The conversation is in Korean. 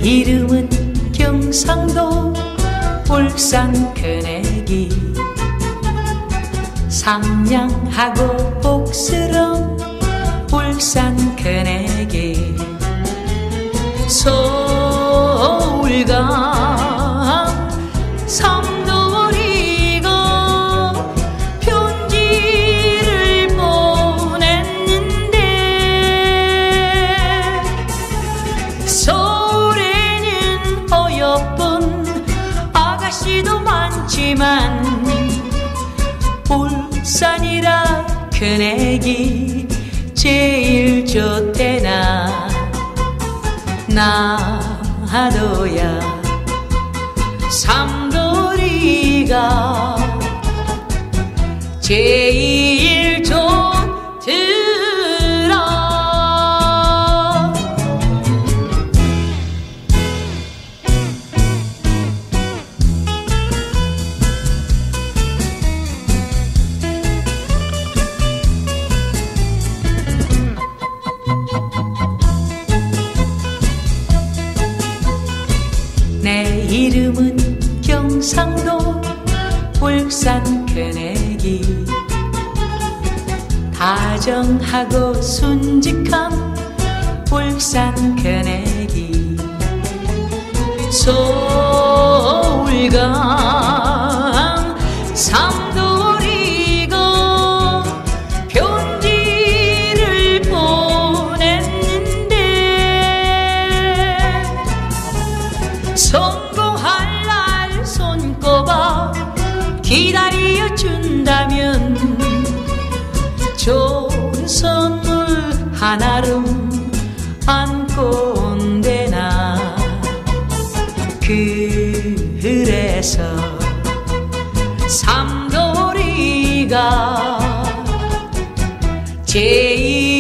이름은 경상도 울산 큰애기. 상냥하고 복스러운 울산 큰애기. 서울강 삼도리가 편지를 보냈는데 서울에는 어여쁜 아가씨도 많지만 울산이라 큰애기 제일 좋대나. 나도야 삼도리가 제일 좋더라. 내 이름은 경상도 울산 큰애기. 다정하고 순직한 울산 큰애기. 서울강 삼도리가 편지를 보냈는데 성공할 날 손꼽아 기다려 준다면 좋은 선물 하나를 안고 온대나. 그래서 삼도리가 제일